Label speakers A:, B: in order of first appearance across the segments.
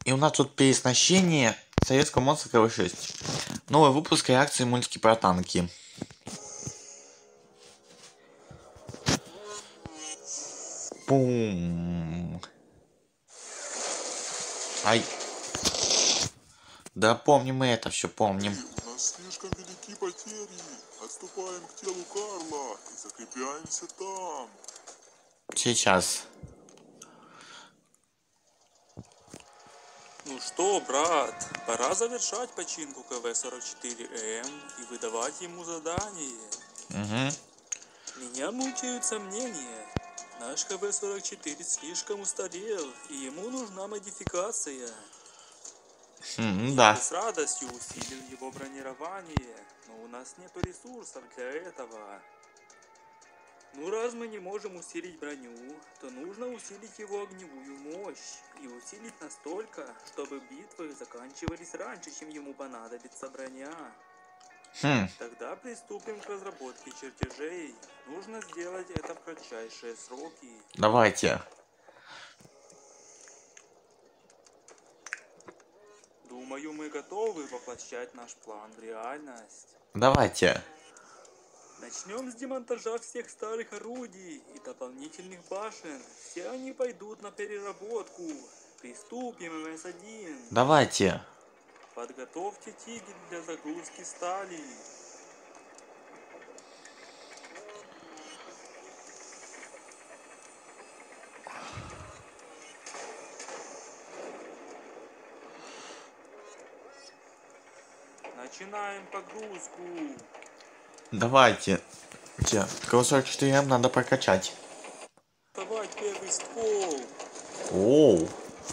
A: И у нас тут переоснащение советского монстра КВ-6. Новый выпуск реакции мультики про танки. Пум. Ай. Да помним мы это все, помним.
B: У нас слишком велики потери. Отступаем к телу Карла и закрепляемся там.
A: Сейчас.
C: Ну что, брат, пора завершать починку КВ-44М и выдавать ему задание.
A: Угу.
C: Меня мучают сомнения. Наш КВ-44 слишком устарел, и ему нужна модификация.
A: Да.
C: Я бы с радостью усилил его бронирование, но у нас нету ресурсов для этого. Ну, раз мы не можем усилить броню, то нужно усилить его огневую мощь. И усилить настолько, чтобы битвы заканчивались раньше, чем ему понадобится броня. Тогда приступим к разработке чертежей. Нужно сделать это в кратчайшие сроки.
A: Давайте.
C: Думаю, мы готовы воплощать наш план в реальность.
A: Давайте.
C: Начнем с демонтажа всех старых орудий и дополнительных башен. Все они пойдут на переработку. Приступим, МС-1.
A: Давайте.
C: Подготовьте тигель для загрузки стали. Начинаем погрузку.
A: Давайте. КВ-44М надо прокачать.
C: Давай первый ствол.
A: Оу.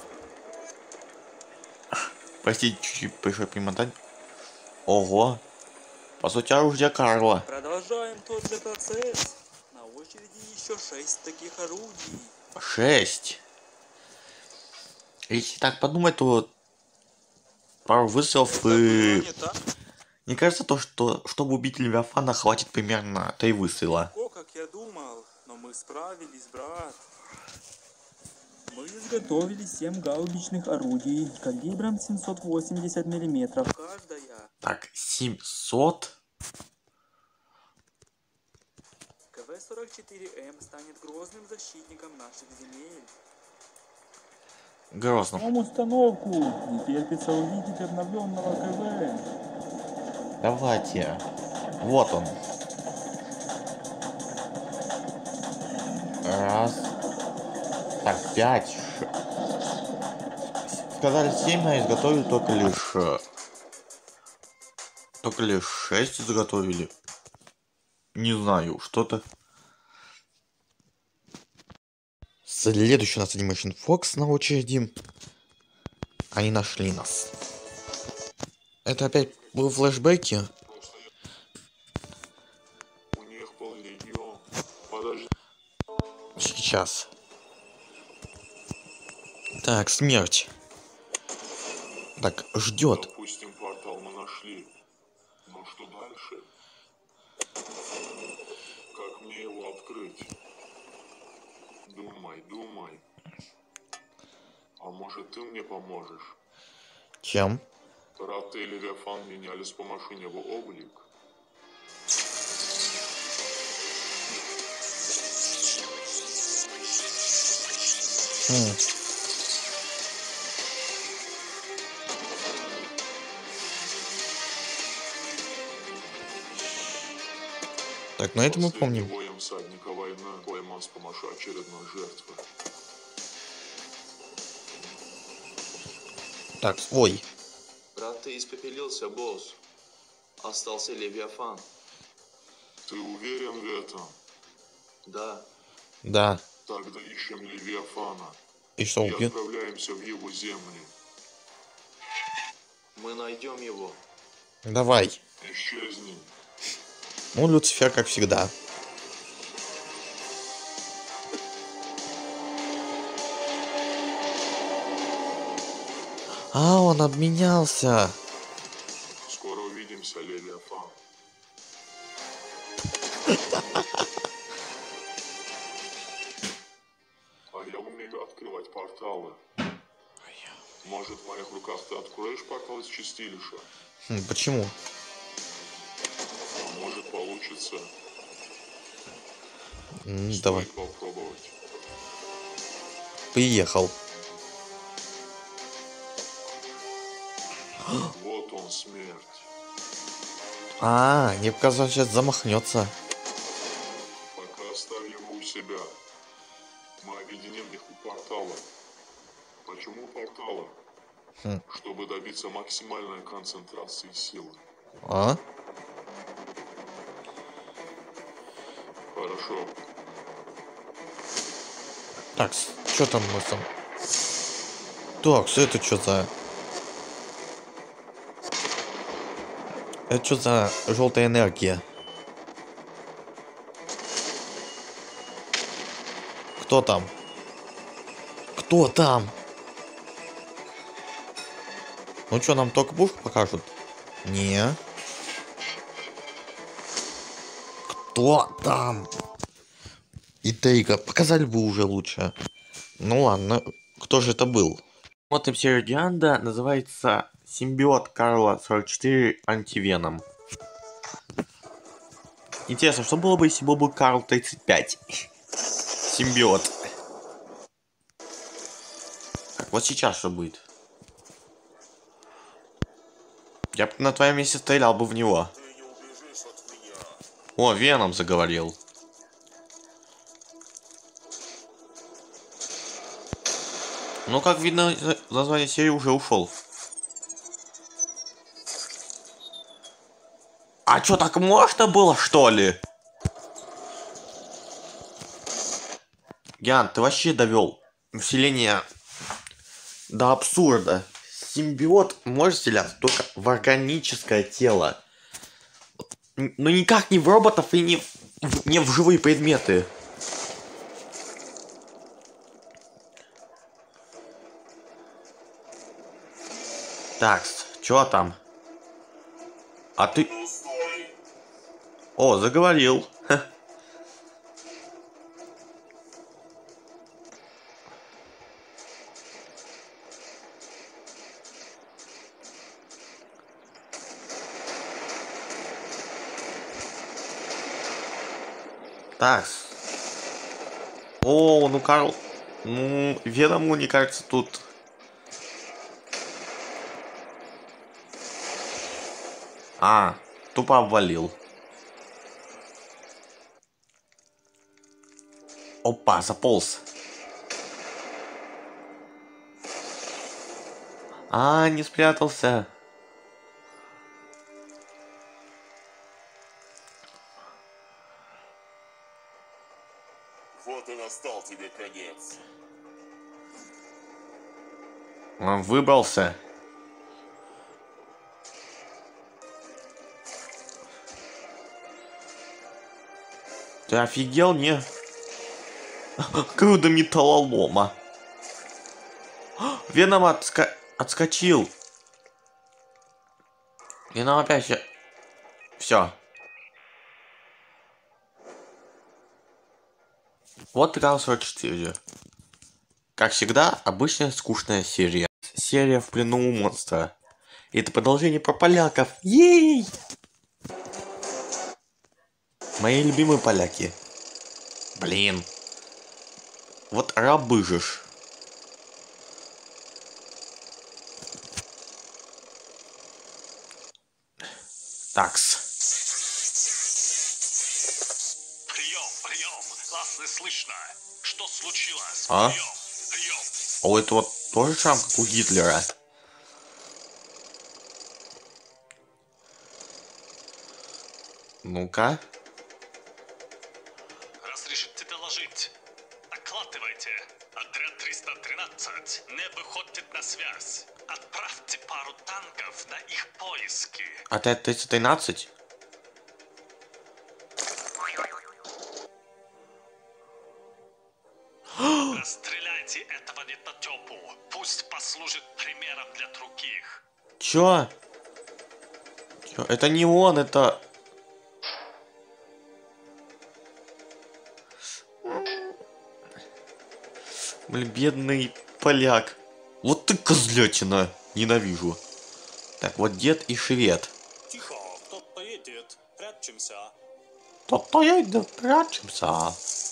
A: Простите, чуть-чуть пришлось примотать. Ого. По сути, оружие Карла.
C: Продолжаем тот же процесс. На очереди еще 6 таких орудий.
A: 6. Если так подумать, то пару выстрелов и... Мне кажется, то, что чтобы убить Левиафана, хватит примерно 3 выстрела.
C: О, как я думал, но мы справились, брат. Мы изготовили 7 гаубичных орудий калибром 780 мм каждая.
A: Так, 700.
C: КВ-44М станет грозным защитником наших земель.
A: Грозно.
C: Установку. Не терпится увидеть обновленного КВ.
A: Давайте. Вот он. Раз. Так, 5. Сказали 7, а изготовили только лишь 6 изготовили. Не знаю, что-то. Следующий у нас Animation Fox на очереди. Они нашли нас. Это опять были флешбеки.
B: У них был легион. Подожди.
A: Сейчас. Так, смерть. Так, ждет.
B: Допустим, портал мы нашли. Но что дальше? Как мне его открыть? Думай. А может, ты мне поможешь?
A: Чем?
B: Раты и Левиафан меняли с помощью него облик.
A: Так, ну это мы помним.
B: Воем всадника войны пойман с помощью очередной жертвы.
A: Так, ой.
D: Брат, ты испепелился, босс. Остался Левиафан.
B: Ты уверен в этом?
D: Да.
A: Да.
B: Тогда ищем Левиафана.
A: И что,
B: И
A: убьет?
B: отправляемся в его земли.
D: Мы найдем его.
A: Давай.
B: Исчезни.
A: Ну, Люцифер, как всегда. А, он обменялся.
B: Скоро увидимся, Левиафан. А я умею открывать порталы. Может, в моих руках ты откроешь портал из чистилища?
A: Почему?
B: А может, получится.
A: Давай.
B: Стоит попробовать.
A: Приехал.
B: Вот он, смерть.
A: Мне показалось, сейчас замахнется.
B: Пока оставь его у себя. Мы объединим их у портала. Почему портала? Чтобы добиться максимальной концентрации силы. Хорошо.
A: Так, что там мы там? Так, это что за... Это что за желтая энергия? Кто там? Кто там? Ну что, нам только пушку покажут? Не. Кто там? Интрига. Показали бы уже лучше. Ну ладно. Кто же это был? Вот серия Дианда называется Симбиот Карла 44 антивеном. Интересно, что было бы, если был бы Карл 35? Симбиот. Так, вот сейчас что будет? Я бы на твоем месте стрелял бы в него. О, Веном заговорил. Ну, как видно, название серии уже ушел. А чё, так можно было, что ли? Ян, ты вообще довел вселение до абсурда. Симбиот может вселяться только в органическое тело. Но никак не в роботов и не в живые предметы. Так, чё там? А ты... О, заговорил. Ха. Так. О, ну Карл... Ну, Веному, мне кажется, тут... Тупо обвалил. Опа, заполз. Не спрятался.
B: Вот и настал тебе конец.
A: Он выбрался. Ты офигел, не? Груда металлолома. Веном отскочил. Веном опять... Все. Вот Карл 44. Как всегда, обычная скучная серия. Серия в плену у монстра. И это продолжение про поляков. Ей! Мои любимые поляки. Блин. Вот рабыжишь. Такс.
E: Прием, вас не слышно. Что случилось?
A: А?
E: Прием.
A: О, это вот тоже шрам, как у Гитлера. Ну-ка.
E: Разрешите доложить. Докладывайте. Отряд 313 не выходит на связь. Отправьте пару танков на их поиски.
A: Отряд 313?
E: Расстреляйте этого недотепу. Пусть послужит примером для других.
A: Чё? Это не он, это... Блин, бедный поляк. Вот ты козлятина. Ненавижу. Так, вот дед и швед.
E: Тихо, кто-то едет. Прячемся.
A: Кто-то едет, прячемся.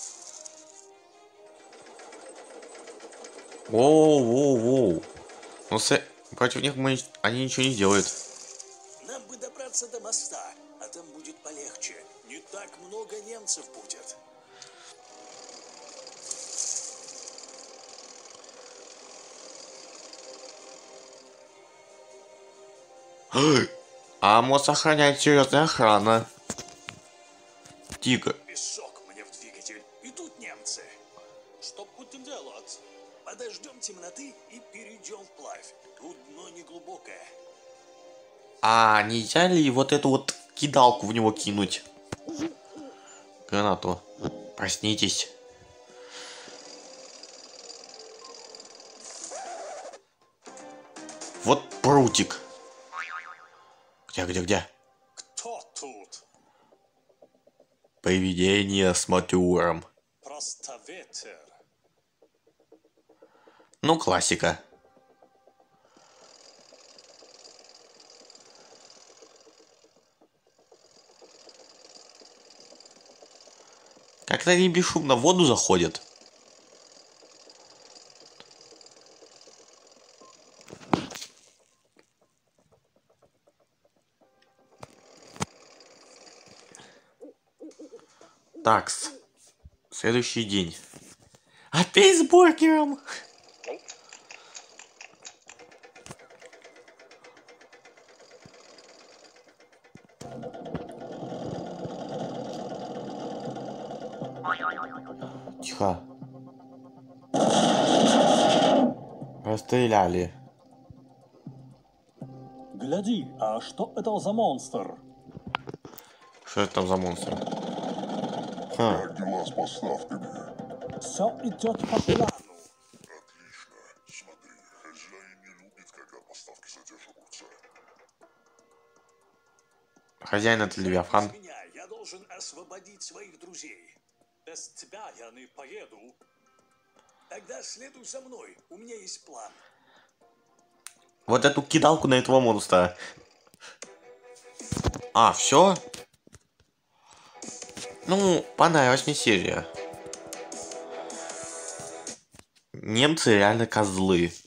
A: Воу-воу-воу. Ну, против них они ничего не сделают.
E: Нам бы добраться до моста, а там будет полегче. Не так много немцев будет.
A: А мост охраняет серьезная охрана. Тихо.
E: Песок мне в двигатель. И тут немцы. Что будем делать? Подождем темноты и перейдем вплавь. Тут дно не глубокое.
A: А нельзя ли вот эту вот кидалку в него кинуть? Гранату. Проснитесь. Вот прутик. Где?
E: Кто тут?
A: Привидение с матером.
E: Просто ветер.
A: Ну, классика. Как-то они бесшумно в воду заходят. Такс. Следующий день. Опять с бургером. Тихо. Расстреляли.
F: Гляди, а что это за монстр?
A: Что это там за монстр? Ха.
B: Как дела с поставками?
F: Все идет по плану.
B: Отлично. Смотри, хозяин не любит, когда поставки задерживаются.
A: Хозяин это Левиафан.
E: Без меня я должен освободить своих друзей. Без тебя я не поеду. Тогда следуй за мной. У меня есть план.
A: Вот эту кидалку на этого монстра. А, все? Ну, понравилась мне серия. Немцы реально козлы.